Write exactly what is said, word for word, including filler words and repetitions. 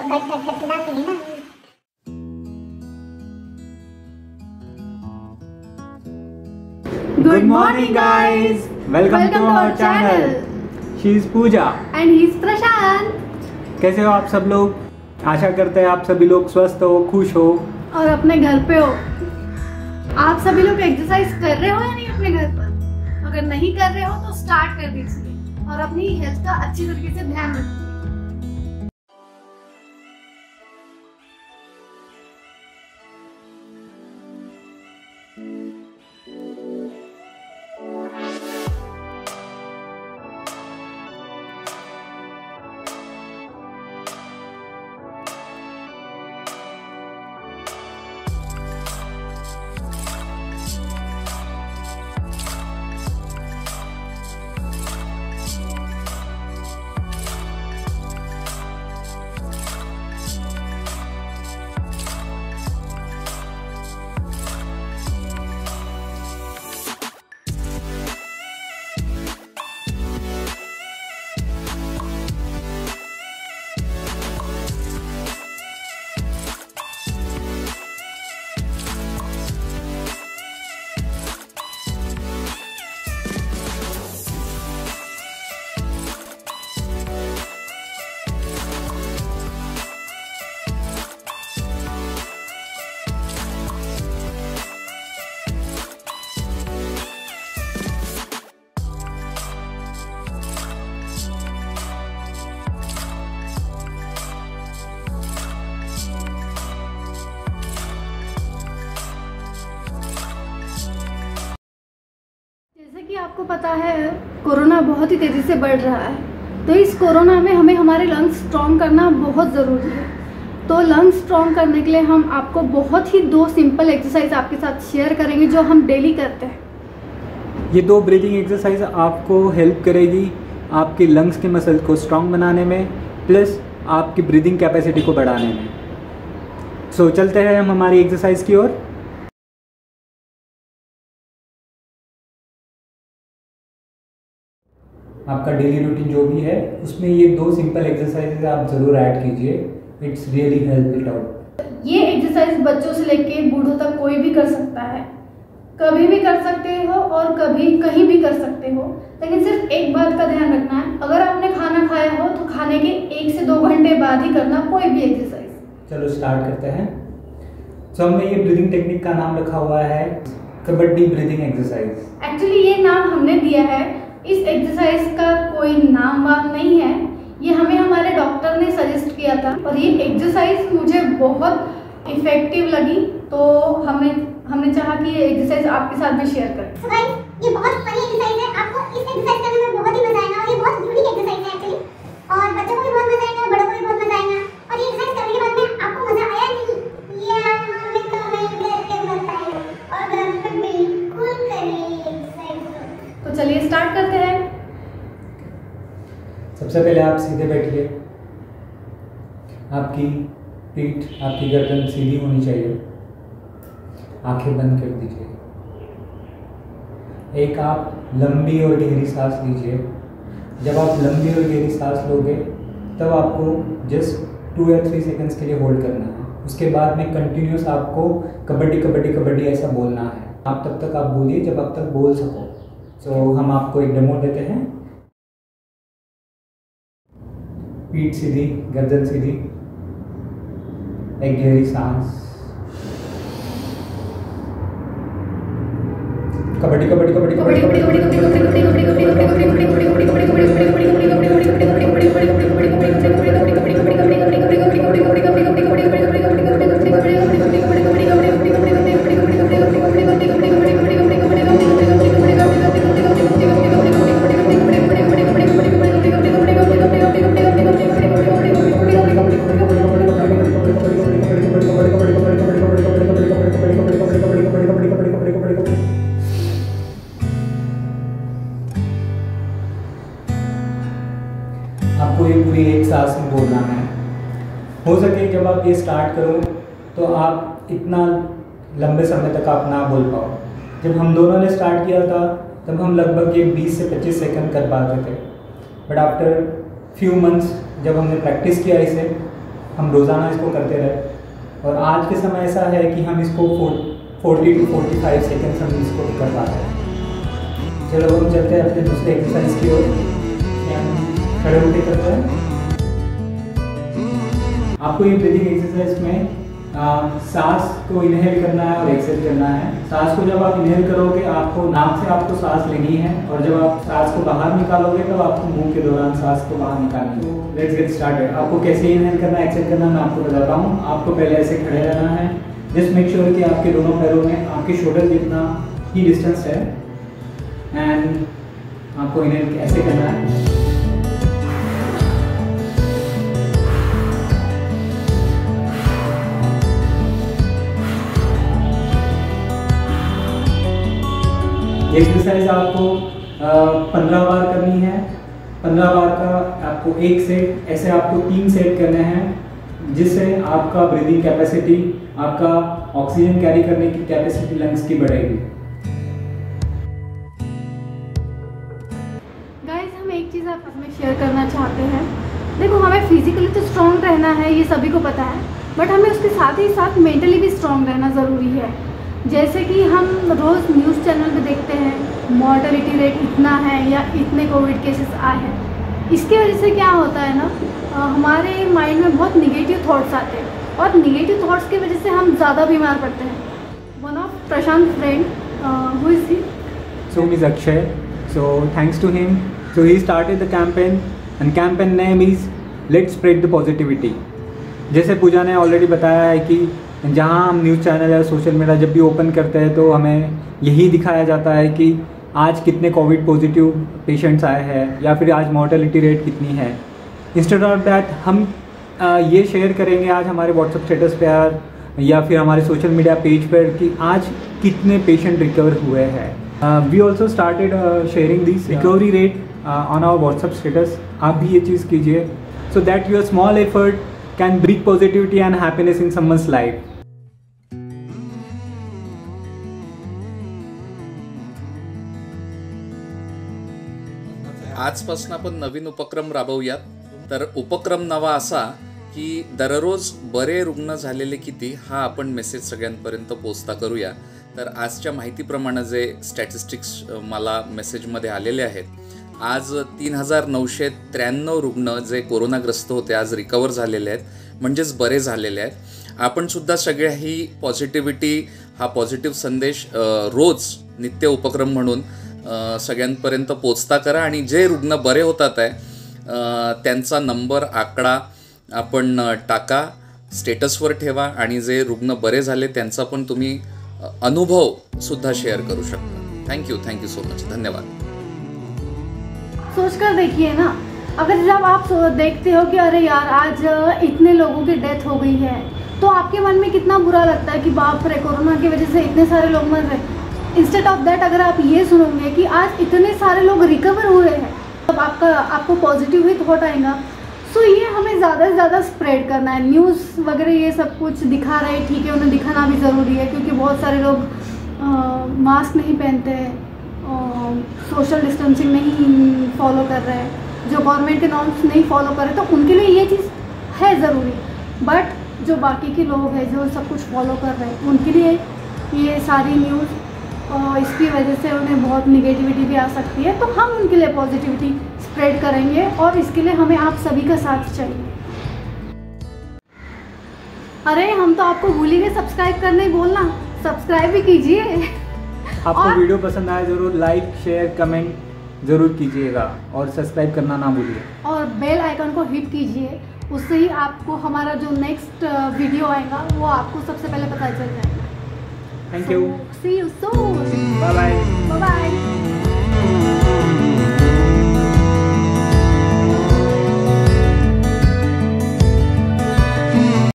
Cut cut cut डालते हैं ना। Good morning guys, welcome, welcome to our channel. She is Pooja and he is Prashant. कैसे हो आप सब लोग? आशा करते हैं आप सभी लोग स्वस्थ हो, खुश हो और अपने घर पे हो। आप सभी लोग एक्सरसाइज कर रहे हो या नहीं अपने घर पर? अगर नहीं कर रहे हो तो स्टार्ट कर दीजिए और अपनी हेल्थ का अच्छी तरीके से ध्यान रखिए। जैसे कि आपको पता है कोरोना बहुत ही तेज़ी से बढ़ रहा है, तो इस कोरोना में हमें हमारे लंग्स स्ट्रॉन्ग करना बहुत ज़रूरी है। तो लंग्स स्ट्रॉन्ग करने के लिए हम आपको बहुत ही दो सिंपल एक्सरसाइज आपके साथ शेयर करेंगे जो हम डेली करते हैं। ये दो ब्रीदिंग एक्सरसाइज आपको हेल्प करेगी आपके लंग्स के मसल को स्ट्रॉन्ग बनाने में, प्लस आपकी ब्रीदिंग कैपेसिटी को बढ़ाने में। सो चलते हैं हम हमारी एक्सरसाइज की ओर। आपका डेली रूटीन जो भी है उसमें ये दो सिंपल एक्सरसाइजेज आप ज़रूर ऐड कीजिए। It's really help it out. ये एक्सरसाइज बच्चों से लेके बूढ़ों तक कोई भी कर सकता है, कभी भी कर सकते हो और कभी कहीं भी कर सकते हो। लेकिन सिर्फ एक बात का ध्यान रखना है, अगर आपने खाना खाया हो तो खाने के एक से दो घंटे बाद ही करना कोई भी एक्सरसाइज। चलो स्टार्ट करते हैं। तो हमने ये ब्रीदिंग टेक्निक का नाम रखा हुआ है कबड्डी ब्रीदिंग एक्सरसाइज। एक्चुअली ये नाम हमने दिया है, इस एक्सरसाइज का कोई नाम वाम नहीं है, ये हमें हमारे डॉक्टर ने सजेस्ट किया था और ये एक्सरसाइज मुझे बहुत इफेक्टिव लगी, तो हमें हमने चाहा कि ये एक्सरसाइज आपके साथ भी शेयर करें। So guys, ये बहुत फनी एक्सरसाइज है, आपको इस एक्सरसाइज करने में बहुत ही मजा आएगा और ये बहुत यूनिक एक्सरसाइज है एक्चुअली, और बच्चों को भी बहुत मजा आएगा, बड़ों को भी बहुत मजा आएगा। और ये एक्सरसाइज करने के बाद में आपको मजा आया नहीं, ये आप हमें कमेंट करके बताइए और घर पे बिल्कुल करिए एक्सरसाइज। तो चलिए स्टार्ट करते हैं। सबसे पहले आप सीधे बैठिए, आपकी पीठ, आपकी गर्दन सीधी होनी चाहिए, आंखें बंद कर दीजिए। एक आप लंबी और गहरी सांस लीजिए। जब आप लंबी और गहरी सांस लोगे तब आपको जस्ट टू या थ्री सेकंड्स के लिए होल्ड करना है। उसके बाद में कंटिन्यूस आपको कबड्डी कबड्डी कबड्डी ऐसा बोलना है। आप तब तक आप बोलिए जब आप तक बोल सको। तो हम आपको एक डेमो देते हैं। पीठ सीधी, गर्दन सीधी, एक गहरी सांस, कबड्डी कबड्डी कबड्डी कबड्डी कबड्डी कबड्डी कबड्डी कबड्डी कबड्डी कबड्डी कबड्डी आपको ये पूरी एक सांस में बोलना है। हो सके जब आप ये स्टार्ट करो तो आप इतना लंबे समय तक आप ना बोल पाओ। जब हम दोनों ने स्टार्ट किया था तब हम लगभग ये बीस से पच्चीस सेकंड कर पाते थे, बट आफ्टर फ्यू मंथ्स जब हमने प्रैक्टिस किया इसे हम रोज़ाना इसको करते रहे। और आज के समय ऐसा है कि हम इसको forty two forty five seconds हम इसको कर पाते हैं। चलो हम चलते हैं अपने दूसरे एक्सरसाइज की ओर। हम खड़े होकर करते हैं। आपको ये ब्रीदिंग एक्सरसाइज में आ, सांस को इनहेल करना है और एक्सेल करना है। सांस को जब आप इनहेल करोगे आपको नाक से आपको सांस लेनी है, और जब आप सांस को बाहर निकालोगे तब आपको मुंह के दौरान सांस को बाहर निकालनी है। Let's get started. आपको कैसे इनहेल करना है, एक्सेल करना है, मैं आपको बताता हूँ। आपको पहले ऐसे खड़े रहना है। जस्ट मेक श्योर कि आपके दोनों पैरों में आपके शोल्डर जितना ही डिस्टेंस है, एंड आपको इनहेल ऐसे करना है। एक्सरसाइज आपको पंद्रह बार करनी है। पंद्रह बार का आपको एक सेट, ऐसे आपको तीन सेट करने हैं, जिससे आपका ब्रीदिंग कैपेसिटी, आपका ऑक्सीजन कैरी करने की कैपेसिटी लंग्स की बढ़ेगी। गाइस, हम एक चीज़ आपस में शेयर करना चाहते हैं। देखो, हमें फिजिकली तो स्ट्रॉन्ग रहना है, ये सभी को पता है, बट हमें उसके साथ ही साथ मेंटली भी स्ट्रॉन्ग रहना ज़रूरी है। जैसे कि हम रोज़ न्यूज़ चैनल पे देखते हैं मॉर्टेलिटी रेट इतना है या इतने कोविड केसेस आए हैं। इसकी वजह से क्या होता है ना, हमारे माइंड में बहुत निगेटिव थॉट्स आते हैं, और निगेटिव थॉट्स की वजह से हम ज़्यादा बीमार पड़ते हैं। One of Prashant friend, who is he? So is Akshay. So thanks to him. So he started the campaign, and campaign name is Let's Spread the Positivity. जैसे पूजा ने ऑलरेडी बताया है कि जहाँ हम न्यूज़ चैनल या सोशल मीडिया जब भी ओपन करते हैं तो हमें यही दिखाया जाता है कि आज कितने कोविड पॉजिटिव पेशेंट्स आए हैं, या फिर आज मॉर्टेलिटी रेट कितनी है। इंस्टेड ऑफ दैट हम आ, ये शेयर करेंगे आज हमारे व्हाट्सएप स्टेटस पे यार, या फिर हमारे सोशल मीडिया पेज पर कि आज कितने पेशेंट रिकवर हुए हैं। We also started sharing this recovery rate on our WhatsApp status. आप भी ये चीज़ कीजिए, so that your small effort can bring positivity and happiness in someone's life. आजपासून आपण नवीन उपक्रम राबवूयात. तर उपक्रम नवा असा की दररोज बरे रुग्ण झालेले किती हा आपण मेसेज सगळ्यांपर्यंत पोचता करूया. तर आजच्या माहितीप्रमाणे जे स्टॅटिस्टिक्स मला मेसेजमध्ये आलेले आहेत, आज तीन हजार नऊशे त्र्याण्णव रुग्ण जे कोरोनाग्रस्त होते आज रिकवर झालेले आहेत, म्हणजेच बरे झालेले आहेत. आपण सुद्धा सगळ्या ही पॉझिटिव्हिटी, हा पॉझिटिव्ह संदेश रोज नित्य उपक्रम म्हणून सगळ्यांपर्यंत पोचता करा. आणि जे रुग्ण बरे होतात आहे त्यांचा नंबर, आकडा आपण टाका, स्टेटसवर ठेवा, आणि जे रुग्ण बरे झाले त्यांचा पण तुम्ही अनुभव सुद्धा शेअर करू शकता. Thank you thank you so much. धन्यवाद. सोच कर देखिए ना, अगर जब आप देखते हो कि अरे यार आज इतने लोगों की डेथ हो गई है, तो आपके मन में कितना बुरा लगता है कि बाप रे, कोरोना की वजह से इतने सारे लोग मर रहे। इंस्टेड ऑफ दैट अगर आप ये सुनोगे कि आज इतने सारे लोग रिकवर हुए हैं, तब आपका आपको पॉजिटिव ही थॉट आएगा। सो ये हमें ज़्यादा से ज़्यादा स्प्रेड करना है। न्यूज़ वगैरह ये सब कुछ दिखा रहे हैं, ठीक है, उन्हें दिखाना भी ज़रूरी है, क्योंकि बहुत सारे लोग मास्क नहीं पहनते हैं, सोशल डिस्टेंसिंग नहीं फॉलो कर रहे हैं, जो गवर्नमेंट के नॉर्म्स नहीं फॉलो कर रहे, तो उनके लिए ये चीज़ है ज़रूरी। बट जो बाकी के लोग हैं जो सब कुछ फॉलो कर रहे हैं, उनके लिए ये सारी न्यूज़ और इसकी वजह से उन्हें बहुत निगेटिविटी भी आ सकती है। तो हम उनके लिए पॉजिटिविटी स्प्रेड करेंगे, और इसके लिए हमें आप सभी का साथ चाहिए। अरे हम तो आपको भूल ही गए सब्सक्राइब करने बोलना, सब्सक्राइब भी कीजिए। आपको और वीडियो पसंद आए ज़रूर लाइक शेयर कमेंट ज़रूर कीजिएगा, और सब्सक्राइब करना ना भूलिए, और बेल आइकन को हिट कीजिए। उससे ही आपको हमारा जो नेक्स्ट वीडियो आएगा वो आपको सबसे पहले पता चल जाएगा। Thank you, see you soon, bye bye.